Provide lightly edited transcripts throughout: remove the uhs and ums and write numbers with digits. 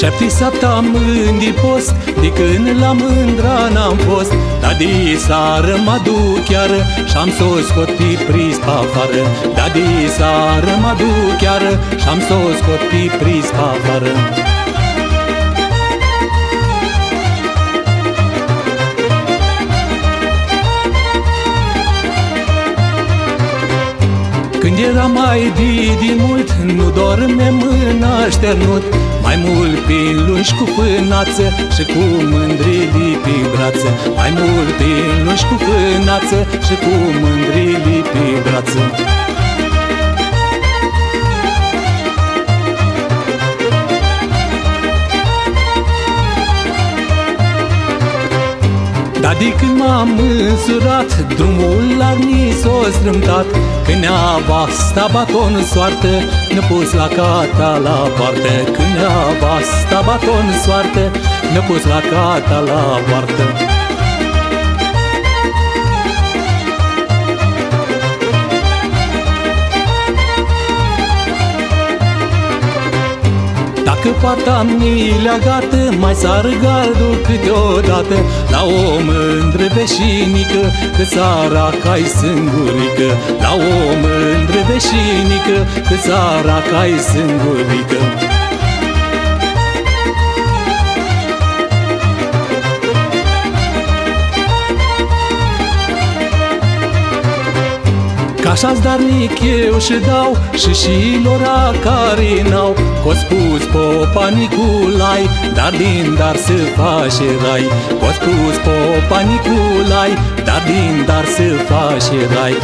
7 am mândi post, de când la mândra n-am fost. Dar de seară mă duc chiar și-am s-o scot pe prispa afară. Dar de seară mă duc chiar și-am s-o scot pe prispa afară. Când era mai de mult, nu dorme mâna șternut, mai mult pe lungi cu fânață și cu mândrili pe brață. Mai mult pe lungi cu fânață și cu mândrili pe brață. Dar de când m-am însurat, drumul la ni s-o strâmtat. Când neavasta baton soartă, ne-pus la cata la poartă. Când neavasta baton soartă, ne-pus la cata la poartă. Dacă poarta mi leagată, mai sar gardul câteodată la o mândră veșinică, că țara ca-i singurică. La o mândră veșinică, că țara ca-i singurică. Așa-s darnic eu și dau și lora care n-au, că-o spus popa Niculai, dar din dar se face rai. Că-o spus popa Niculai, dar din dar se face rai.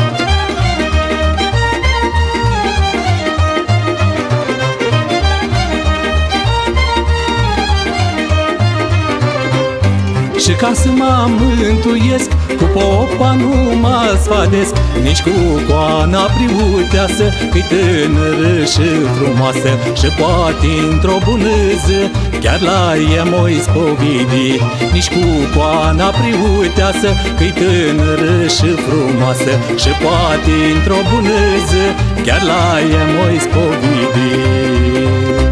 Și ca să mă mântuiesc, cu popa nu mă sfadesc, nici cu coana priuteasă, că-i tânără și frumoasă. Și poate într-o bună zi chiar la ea m-o-i spovidi. Nici cu coana priuteasă, că-i tânără și frumoasă. Și poate într-o bună zi chiar la ea m-o-i spovidi.